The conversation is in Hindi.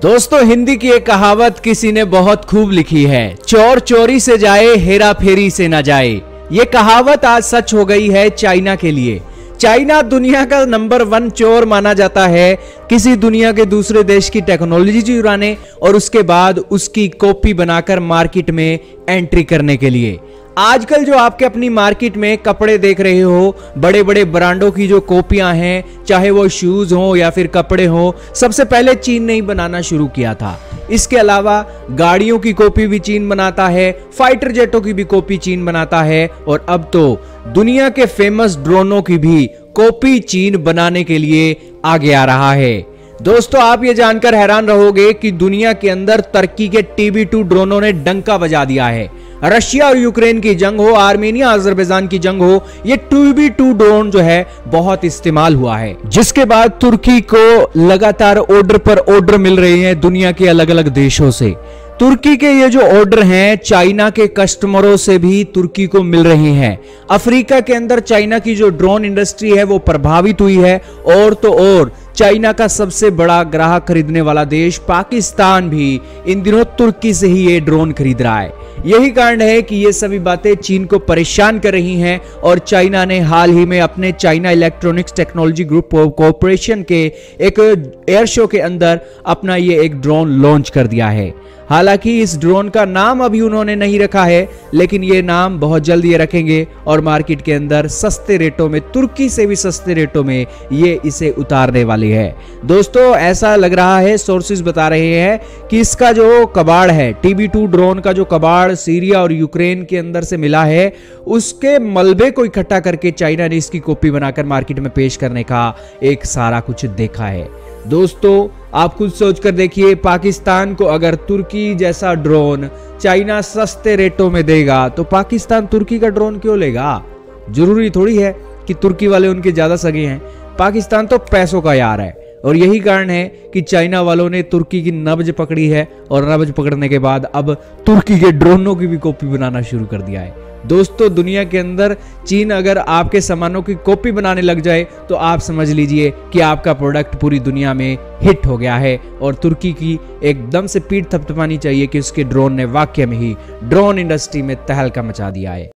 दोस्तों, हिंदी की एक कहावत किसी ने बहुत खूब लिखी है, चोर चोरी से जाए, हेरा फेरी से ना जाए। ये कहावत आज सच हो गई है चाइना के लिए। चाइना दुनिया का नंबर 1 चोर माना जाता है किसी दुनिया के दूसरे देश की टेक्नोलॉजी चुराने और उसके बाद उसकी कॉपी बनाकर मार्केट में एंट्री करने के लिए। आजकल जो आपके अपनी मार्केट में कपड़े देख रहे हो, बड़े बड़े ब्रांडों की जो कॉपियां हैं, चाहे वो शूज हो या फिर कपड़े हो, सबसे पहले चीन ने ही बनाना शुरू किया था। इसके अलावा गाड़ियों की कॉपी भी चीन बनाता है, फाइटर जेटों की भी कॉपी चीन बनाता है और अब तो दुनिया के फेमस ड्रोनों की भी कॉपी चीन बनाने के लिए आगे आ रहा है। दोस्तों, आप ये जानकर हैरान रहोगे कि दुनिया के अंदर तुर्की के TB2 ड्रोनों ने डंका बजा दिया है। रशिया और यूक्रेन की जंग हो, आर्मेनिया अजरबैजान की जंग हो, ये TB2 ड्रोन जो है बहुत इस्तेमाल हुआ है, जिसके बाद तुर्की को लगातार ऑर्डर पर ऑर्डर मिल रहे हैं दुनिया के अलग अलग देशों से। तुर्की के ये जो ऑर्डर हैं चाइना के कस्टमरों से भी तुर्की को मिल रहे हैं। अफ्रीका के अंदर चाइना की जो ड्रोन इंडस्ट्री है वो प्रभावित हुई है और तो और चाइना का सबसे बड़ा ग्राहक खरीदने वाला देश पाकिस्तान भी इन दिनों तुर्की से ही ये ड्रोन खरीद रहा है। यही कारण है कि ये सभी बातें चीन को परेशान कर रही हैं और चाइना ने हाल ही में अपने China electronics technology group corporation के एक एयर शो के अंदर अपना ये एक ड्रोन लॉन्च कर दिया है। हालांकि इस ड्रोन का नाम अभी उन्होंने नहीं रखा है, लेकिन ये नाम बहुत जल्द ये रखेंगे और मार्केट के अंदर सस्ते रेटों में, तुर्की से भी सस्ते रेटों में ये इसे उतारने वाली है। दोस्तों, ऐसा लग रहा है, सोर्सेज बता रहे हैं कि इसका जो कबाड़ है, TB2 ड्रोन का जो कबाड़ सीरिया और यूक्रेन के अंदर से मिला है, उसके मलबे को इकट्ठा करके चाइना ने इसकी कॉपी बनाकर मार्केट में पेश करने का एक सारा कुछ देखा है। दोस्तों, आप खुद सोचकर देखिए, पाकिस्तान को अगर तुर्की जैसा ड्रोन चाइना सस्ते रेटों में देगा तो पाकिस्तान तुर्की का ड्रोन क्यों लेगा? जरूरी थोड़ी है कि तुर्की वाले उनके ज्यादा सगे हैं। पाकिस्तान तो पैसों का यार है और यही कारण है कि चाइना वालों ने तुर्की की नब्ज पकड़ी है और नब्ज पकड़ने के बाद अब तुर्की के ड्रोनों की भी कॉपी बनाना शुरू कर दिया है। दोस्तों, दुनिया के अंदर चीन अगर आपके सामानों की कॉपी बनाने लग जाए तो आप समझ लीजिए कि आपका प्रोडक्ट पूरी दुनिया में हिट हो गया है और तुर्की की एकदम से पीठ थपथपानी चाहिए कि उसके ड्रोन ने वाकई में ही ड्रोन इंडस्ट्री में तहलका मचा दिया है।